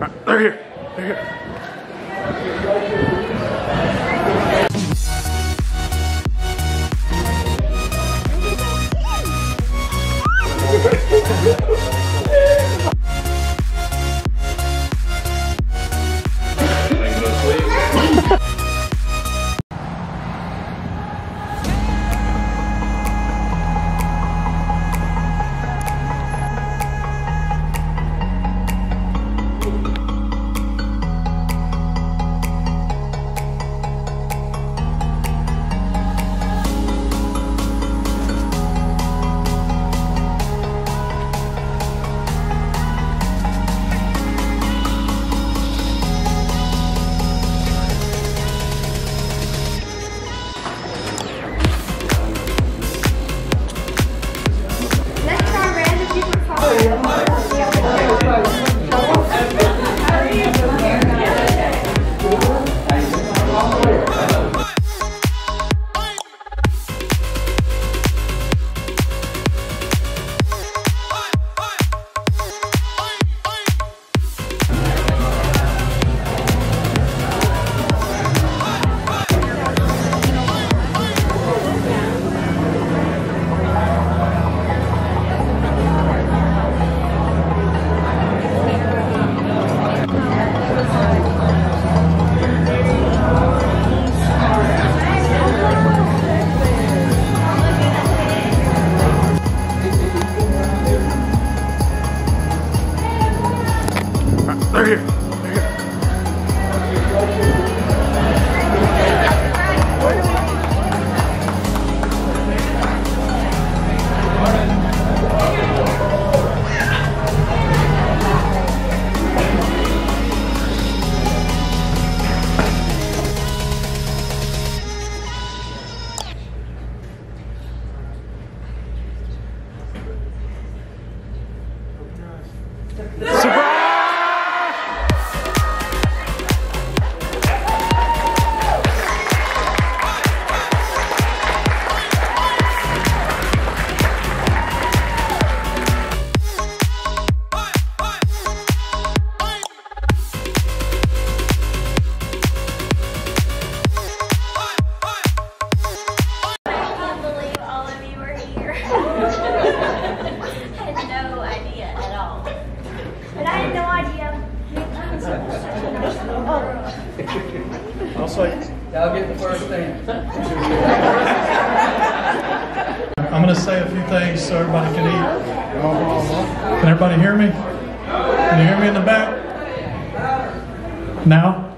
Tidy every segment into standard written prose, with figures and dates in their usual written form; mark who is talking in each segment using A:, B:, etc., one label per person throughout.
A: They're here. They're here. They're here. They're here.
B: I'll get the first thing.
C: I'm going to say a few things so everybody can eat. Can everybody hear me? Can you hear me in the back? Now?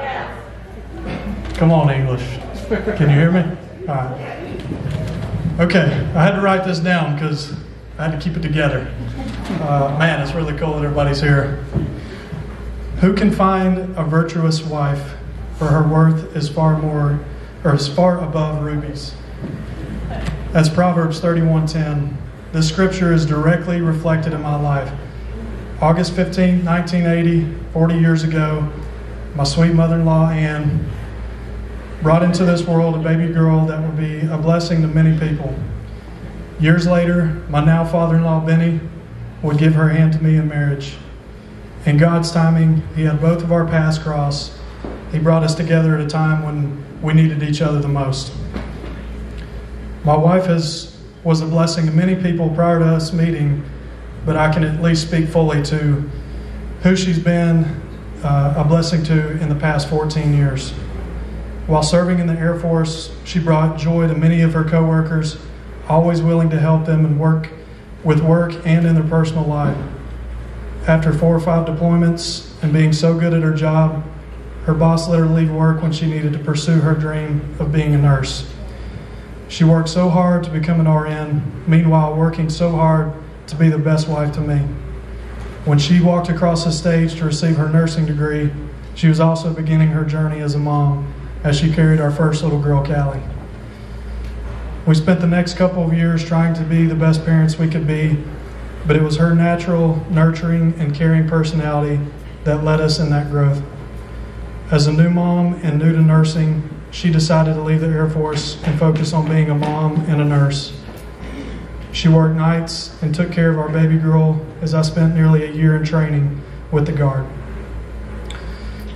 C: Come on, English. Can you hear me? All right. Okay, I had to write this down because I had to keep it together. Man, it's really cool that everybody's here. Who can find a virtuous wife? For her worth is far above rubies. That's Proverbs 31:10. This scripture is directly reflected in my life. August 15, 1980, 40 years ago, my sweet mother-in-law, Ann, brought into this world a baby girl that would be a blessing to many people. Years later, my now father-in-law, Benny, would give her hand to me in marriage. In God's timing, He had both of our paths cross. He brought us together at a time when we needed each other the most. My wife was a blessing to many people prior to us meeting, but I can at least speak fully to who she's been a blessing to in the past 14 years. While serving in the Air Force, she brought joy to many of her coworkers, always willing to help them and work and in their personal life. After 4 or 5 deployments and being so good at her job, her boss let her leave work when she needed to pursue her dream of being a nurse. She worked so hard to become an RN, meanwhile working so hard to be the best wife to me. When she walked across the stage to receive her nursing degree, she was also beginning her journey as a mom as she carried our first little girl, Callie. We spent the next couple of years trying to be the best parents we could be, but it was her natural, nurturing, and caring personality that led us in that growth. As a new mom and new to nursing, she decided to leave the Air Force and focus on being a mom and a nurse. She worked nights and took care of our baby girl as I spent nearly a year in training with the Guard.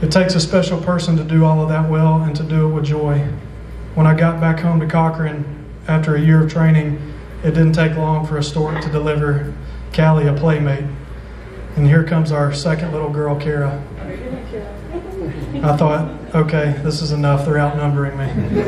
C: It takes a special person to do all of that well and to do it with joy. When I got back home to Cochran after a year of training, it didn't take long for a stork to deliver Callie a playmate. And here comes our second little girl, Kara. I thought, okay, this is enough. They're outnumbering me.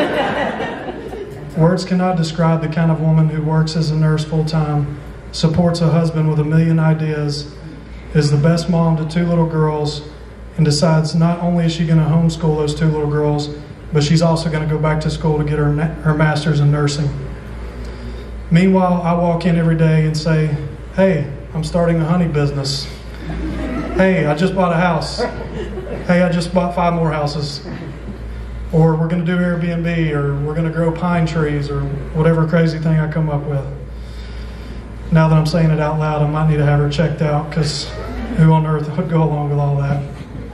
C: Words cannot describe the kind of woman who works as a nurse full-time, supports a husband with a million ideas, is the best mom to 2 little girls, and decides not only is she going to homeschool those 2 little girls, but she's also going to go back to school to get her master's in nursing. Meanwhile, I walk in every day and say, hey, I'm starting a honey business. Hey, I just bought a house. Hey, I just bought 5 more houses. Or we're going to do Airbnb, or we're going to grow pine trees, or whatever crazy thing I come up with. Now that I'm saying it out loud, I might need to have her checked out, because who on earth would go along with all that?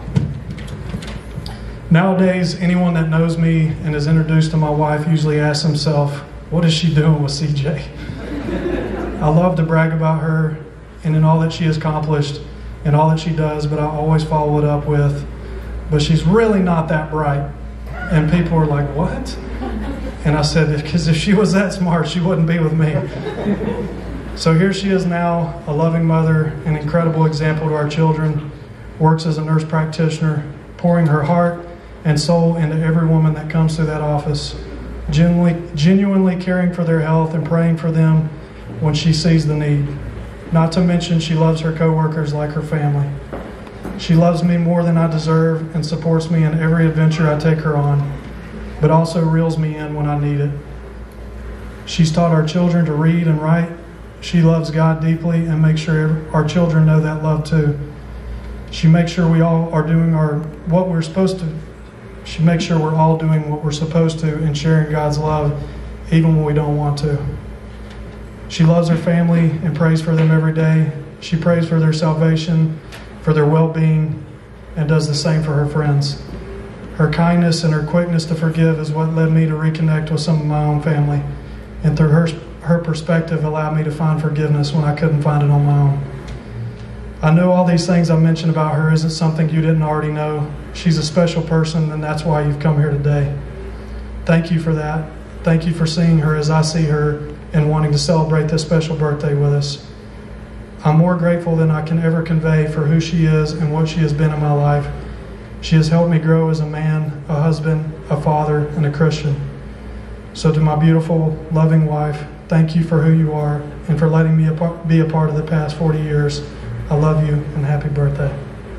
C: Nowadays, anyone that knows me and is introduced to my wife usually asks himself, what is she doing with CJ? I love to brag about her and in all that she has accomplished and all that she does, but I always follow it up with, but she's really not that bright. And people are like, what? And I said, because if she was that smart, she wouldn't be with me. So here she is now, a loving mother, an incredible example to our children, works as a nurse practitioner, pouring her heart and soul into every woman that comes through that office, genuinely caring for their health and praying for them when she sees the need. Not to mention, she loves her coworkers like her family. She loves me more than I deserve and supports me in every adventure I take her on, but also reels me in when I need it. She's taught our children to read and write. She loves God deeply and makes sure our children know that love too. She makes sure we all are doing what we're supposed to. She makes sure we're all doing what we're supposed to and sharing God's love even when we don't want to. She loves her family and prays for them every day. She prays for their salvation, for their well-being, and does the same for her friends. Her kindness and her quickness to forgive is what led me to reconnect with some of my own family, and through her perspective allowed me to find forgiveness when I couldn't find it on my own. I know all these things I mentioned about her isn't something you didn't already know. She's a special person, and that's why you've come here today. Thank you for that. Thank you for seeing her as I see her and wanting to celebrate this special birthday with us. I'm more grateful than I can ever convey for who she is and what she has been in my life. She has helped me grow as a man, a husband, a father, and a Christian. So to my beautiful, loving wife, thank you for who you are and for letting me be a part of the past 40 years. I love you and happy birthday.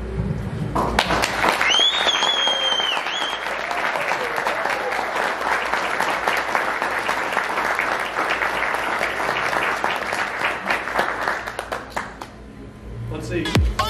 C: Let's see.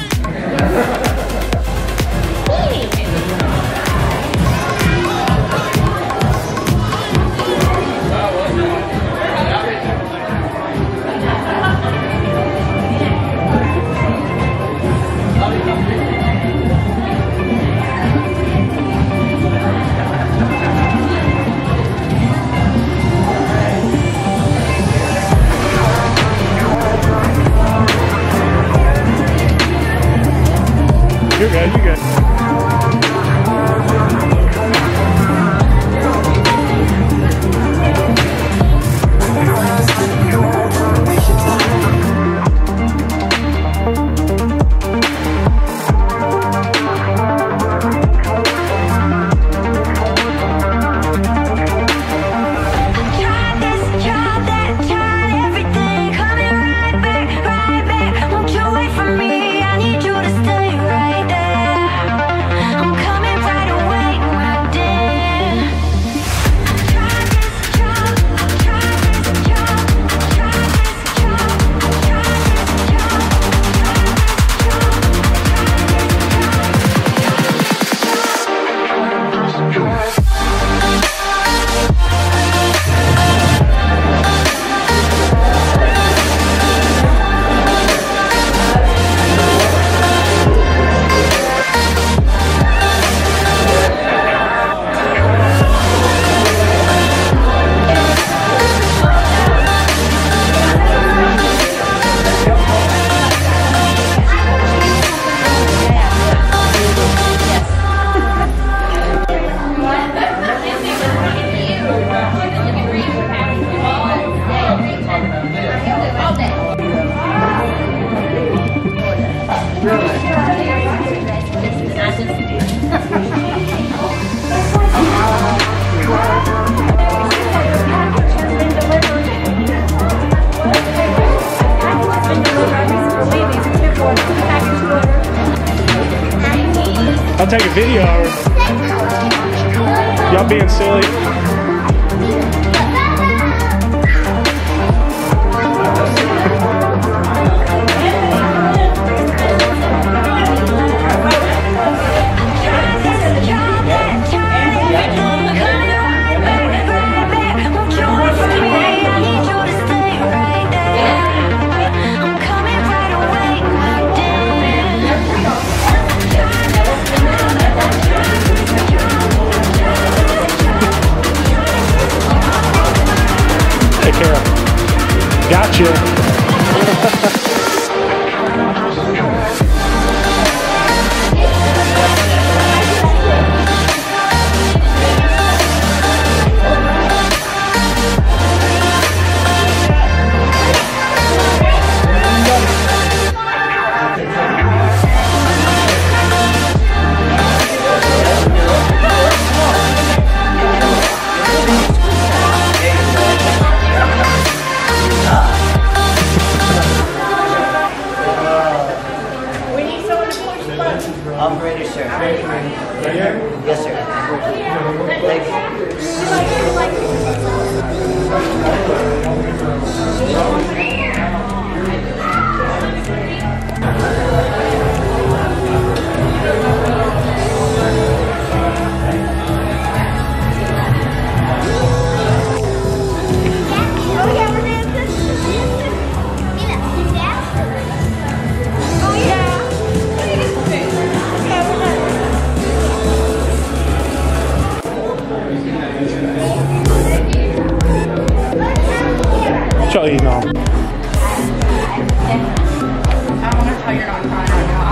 A: You're good, you're good.
D: Won't you wait for me? I need you to stay right there.
A: Y'all take a video of her. Y'all being silly. Gotcha.
D: Operator, sir. Yes, sir. Thank
A: What y'all eating on?
E: I want to tell you're not crying right now.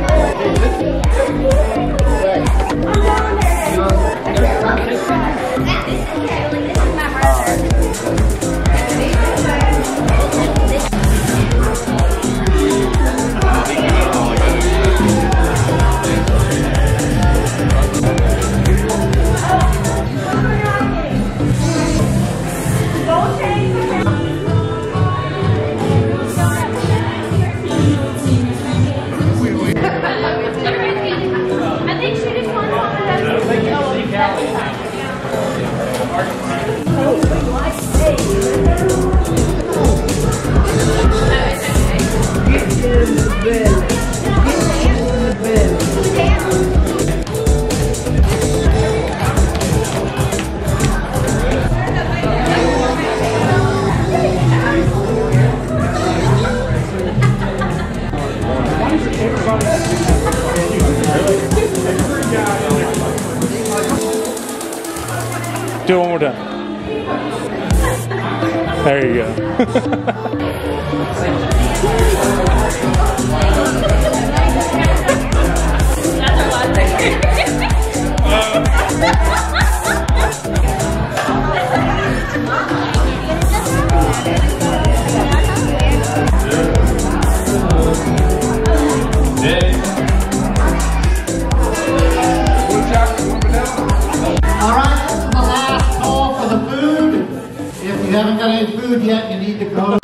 A: Do it one more time. There you go.
F: If you haven't got any food yet, you need to go.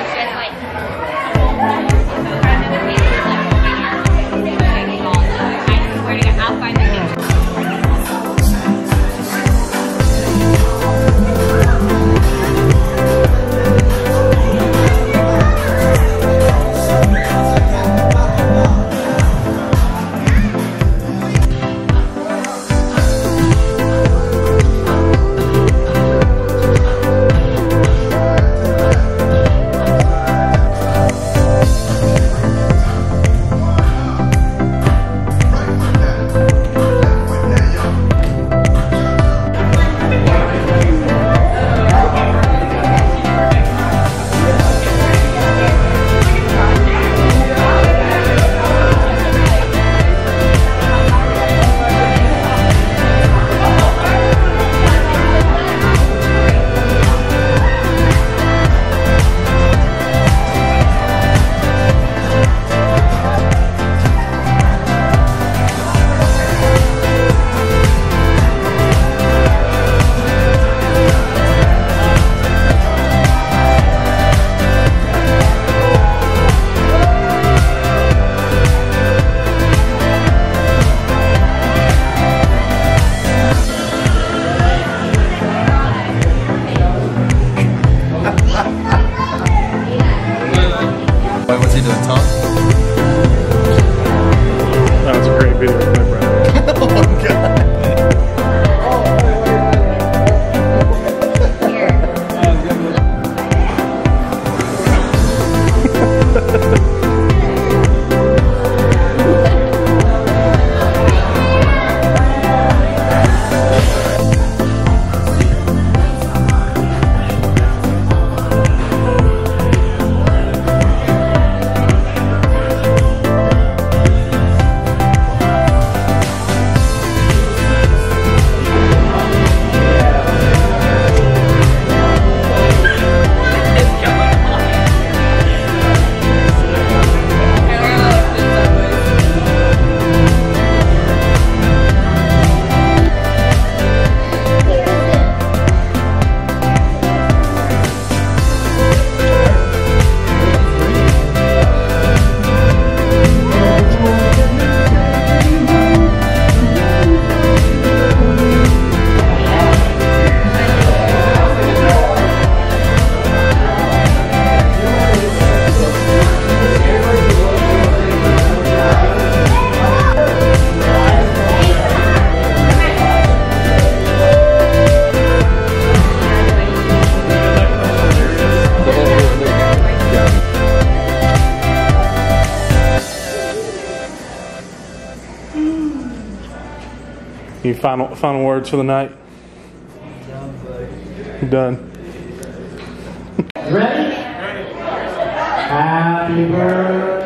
G: Oh, God.
H: Any final words for the night? Done.
F: Ready? Happy birthday.